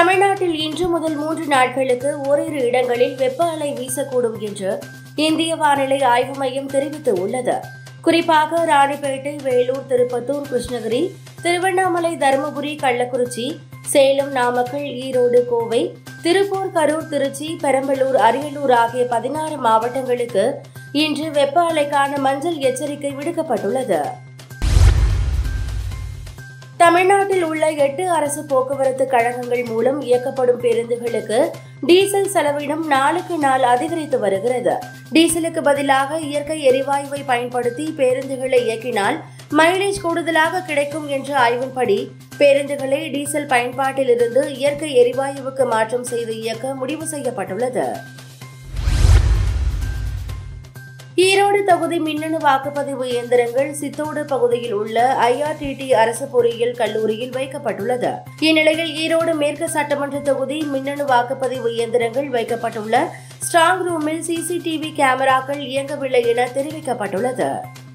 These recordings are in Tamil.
தமிழ்நாட்டில் இன்று முதல் 3 நாட்களுக்கு ஓரிரு இடங்களில் வெப்ப அலை வீசக்கூடும் என்று இந்திய வானிலை ஆய்வு மையம் தெரிவித்துள்ளது. குறிப்பாக ராணிப்பேட்டை, வேலூர், திருப்பத்தூர், கிருஷ்ணகிரி, திருவண்ணாமலை, தருமபுரி, கள்ளக்குறிச்சி, சேலம், நாமக்கல், ஈரோடு, கோவை, திருப்பூர், கரூர், திருச்சி, பெரம்பலூர், அரியலூர் ஆகிய 16 மாவட்டங்களுக்கு இன்று வெப்ப அலைக்கான மஞ்சள் எச்சரிக்கை விடுக்கப்பட்டுள்ளது. தமிழ்நாட்டில் உள்ள 8 அரசு போக்குவரத்து கழகங்கள் மூலம் இயக்கப்படும் பேருந்துகளுக்கு டீசல் செலவினம் நாளுக்கு நாள் அதிகரித்து வருகிறது. டீசலுக்கு பதிலாக இயற்கை எரிவாயுவை பயன்படுத்தி பேருந்துகளை இயக்கினால் மைலேஜ் கூடுதலாக கிடைக்கும் என்ற ஆய்வின்படி பேருந்துகளை டீசல் பயன்பாட்டிலிருந்து இயற்கை எரிவாயுவுக்கு மாற்றம் செய்து இயக்க முடிவு செய்யப்பட்டுள்ளது. ஈரோடு தொகுதி மின்னணு வாக்குப்பதிவு இயந்திரங்கள் சித்தோடு பகுதியில் உள்ள IRTT அரசு பொறியியல் கல்லூரியில் வைக்கப்பட்டுள்ளது. இந்நிலையில் ஈரோடு மேற்கு சட்டமன்ற தொகுதி மின்னணு வாக்குப்பதிவு இயந்திரங்கள் வைக்கப்பட்டுள்ள ஸ்ட்ராங் ரூமில் CCTV கேமராக்கள் இயங்கவில்லை என தெரிவிக்கப்பட்டுள்ளது.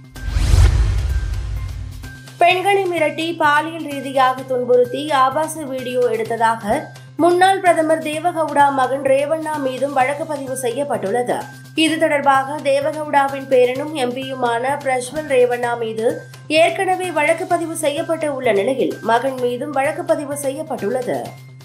பெண்களை மிரட்டி பாலியல் ரீதியாக துன்புறுத்தி ஆபாச வீடியோ எடுத்ததாக முன்னாள் பிரதமர் தேவகவுடா மகன் ரேவண்ணா மீதும் வழக்கு பதிவு செய்யப்பட்டுள்ளது. இது தொடர்பாக தேவகவுடாவின் பேரனும் எம்பியுமான பிரஜ்வல் ரேவண்ணா மீது ஏற்கனவே வழக்கு பதிவு செய்யப்பட்டு உள்ள நிலையில் மகன் மீதும் வழக்கு பதிவு செய்யப்பட்டுள்ளது.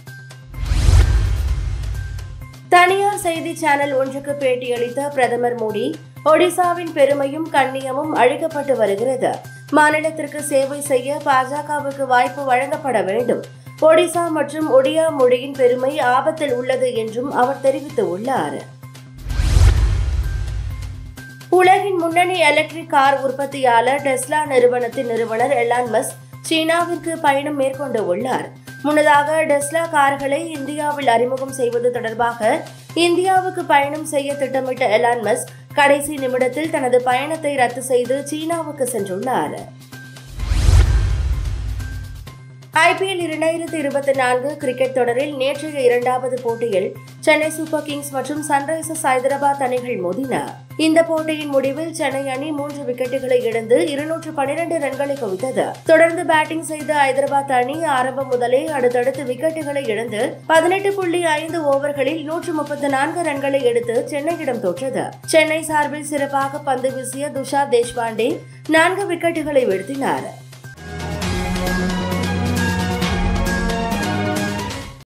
தனியார் செய்தி சேனல் ஒன்றுக்கு பேட்டியளித்த பிரதமர் மோடி, ஒடிசாவின் பெருமையும் கண்ணியமும் அழிக்கப்பட்டு வருகிறது. மாநிலத்திற்கு சேவை செய்ய பாஜகவுக்கு வாய்ப்பு வழங்கப்பட வேண்டும். ஒடிசா மற்றும் ஒடியா மொழியின் பெருமை ஆபத்தில் உள்ளது என்றும் அவர் தெரிவித்துள்ளார். உலகின் முன்னணி எலக்ட்ரிக் கார் உற்பத்தியாளர் டெஸ்லா நிறுவனத்தின் நிறுவனர் எலான் மஸ்க் சீனாவிற்கு பயணம் மேற்கொண்டுள்ளார். முன்னதாக டெஸ்லா கார்களை இந்தியாவில் அறிமுகம் செய்வது தொடர்பாக இந்தியாவுக்கு பயணம் செய்ய திட்டமிட்ட எலான் மஸ்க் கடைசி நிமிடத்தில் தனது பயணத்தை ரத்து செய்து சீனாவுக்கு சென்றுள்ளார். IPL 2024 கிரிக்கெட் தொடரில் நேற்றைய 2வது போட்டியில் சென்னை சூப்பர் கிங்ஸ் மற்றும் சன்ரைசர்ஸ் ஹைதராபாத் அணிகள் மோதின. இந்த போட்டியின் முடிவில் சென்னை அணி 3 விக்கெட்டுகளை இழந்து 212 ரன்களை குவித்தது. தொடர்ந்து பேட்டிங் செய்த ஹைதராபாத் அணி ஆரம்பம் முதலே அடுத்தடுத்து விக்கெட்டுகளை இழந்து 18.5 ஓவர்களில் 134 ரன்களை எடுத்து சென்னையிடம் தோற்றது. சென்னை சார்பில் சிறப்பாக பந்து வீசிய துஷார் தேஷ்பாண்டே 4 விக்கெட்டுகளை வீழ்த்தினார்.